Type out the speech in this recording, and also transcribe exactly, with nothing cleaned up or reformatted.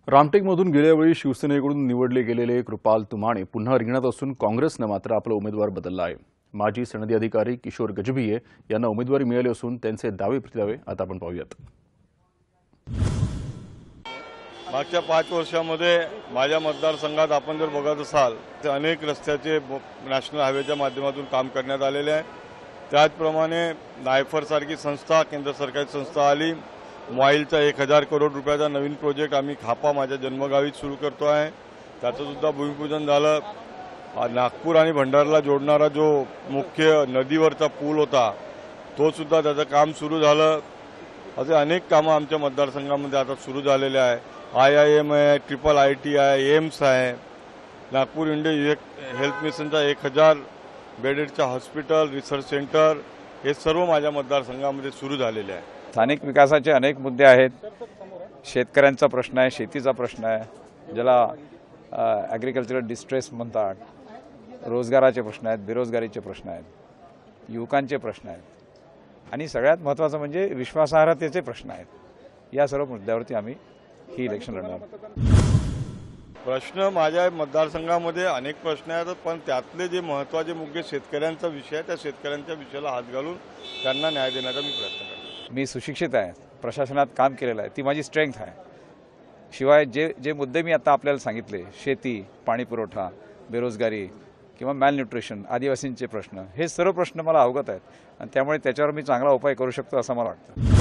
रामटेकमधून गेल्या वेळी शिवसेनेकडून निवडले गेलेले कृपाल तुमाणे पुन्हा रिंगणात असून काँग्रेसने मात्र आपला उमेदवार बदलला आहे। माजी सनदी अधिकारी किशोर गजभिये यांना उमेदवारी मिळाली असून त्यांचे दावे प्रतिदावे आता आपण पाहूयात। मागच्या पाच वर्षांमध्ये माझ्या मतदारसंघात आपण जर बघत असाल तर अनेक रस्त्याचे नॅशनल हायवेच्या माध्यमातून काम करण्यात आलेले आहे। त्याचप्रमाणे नायफर सारखी संस्था केंद्र सरकारी संस्था आली। मोबाईलचा एक हजार करोड रुपयाचा नवीन प्रोजेक्ट आम्ही खापा माझ्या जन्मगावीत सुरू करतो आहे, त्याचं सुद्धा भूमिपूजन झालं। नागपूर आणि भंडारला जोडणारा जो मुख्य नदीवरचा पूल होता तो सुद्धा त्याचं काम सुरू झालं। असे अनेक कामं आमच्या मतदारसंघामध्ये आता सुरू झालेले आहे। आय आय एम आहे, ट्रिपल आय टी आहे, एम्स आहे, नागपूर इंडिया हेल्थ मिशनचा एक हजार बेडेडचा हॉस्पिटल, रिसर्च सेंटर, हे सर्व माझ्या मतदारसंघामध्ये सुरू झालेले आहे। स्थानिक विकासाचे अनेक मुद्दे आहेत। शेतकऱ्यांचा प्रश्न आहे, शेतीचा प्रश्न आहे, ज्याला ॲग्रिकल्चरल डिस्ट्रेस म्हणतात, रोजगाराचे प्रश्न आहेत, बेरोजगारीचे प्रश्न आहेत, युवकांचे प्रश्न आहेत आणि सगळ्यात महत्त्वाचं म्हणजे विश्वासार्हतेचे प्रश्न आहेत। या सर्व मुद्द्यावरती आम्ही ही इलेक्शन लढणार। प्रश्न माझ्या मतदारसंघामध्ये अनेक प्रश्न आहेत, पण त्यातले जे महत्त्वाचे मुख्य शेतकऱ्यांचा विषय आहे त्या शेतकऱ्यांच्या विषयाला हात घालून त्यांना न्याय देण्याचा मी प्रयत्न करतो। मी सुशिक्षित आहे, प्रशासनात काम केलेलं आहे, ती माझी स्ट्रेंथ आहे। शिवाय जे जे मुद्दे मी आता आपल्याला सांगितले, शेती, पाणी पुरवठा, बेरोजगारी किंवा मॅलन्यूट्रिशन, आदिवासींचे प्रश्न, हे सर्व प्रश्न मला अवगत आहेत आणि त्यामुळे त्याच्यावर मी चांगला उपाय करू शकतो असं मला वाटतं।